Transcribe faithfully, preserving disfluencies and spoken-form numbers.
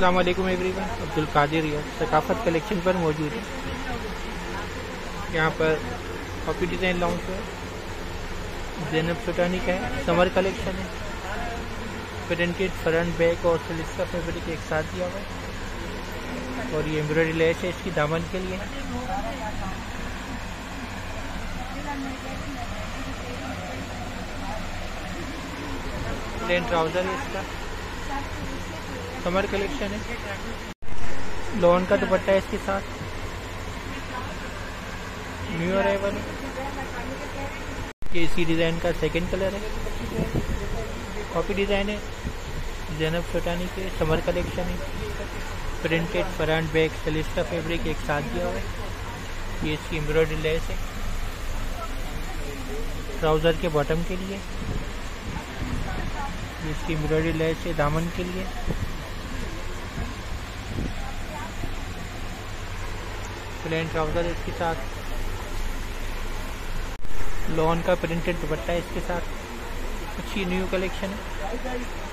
अस्सलाम वालेकुम एवरीवन, अब्दुल कादिर या सकाफत कलेक्शन पर मौजूद है। यहाँ पर कॉपी डिज़ाइन लॉन्च है, ज़ैनब सुटानी का है, समर कलेक्शन है। प्रिंटेड फ्रंट बैक और सिल्क का फैब्रिक एक साथ दिया हुआ है और ये एम्ब्रॉयडरी लेस है इसकी दामन के लिए। प्लेन ट्राउज़र है इसका, समर कलेक्शन है। लॉन का दुपट्टा है इसके साथ, न्यू अराइवल है। ये इसी डिज़ाइन का सेकंड कलर है, कॉपी डिज़ाइन है, ज़ैनब सुटानी के, समर कलेक्शन है। प्रिंटेड फ्रंट बैक सिल्क का फैब्रिक एक साथ दिया हुआ है। ये इसकी एम्ब्रॉयडरी लेस है ट्राउज़र के बॉटम के लिए। ये इसकी एम्ब्रॉयडरी लेस है दामन के लिए। प्लेन ट्राउज़र है इसके साथ, लॉन का प्रिंटेड दुपट्टा है इसके साथ। अच्छी न्यू कलेक्शन है।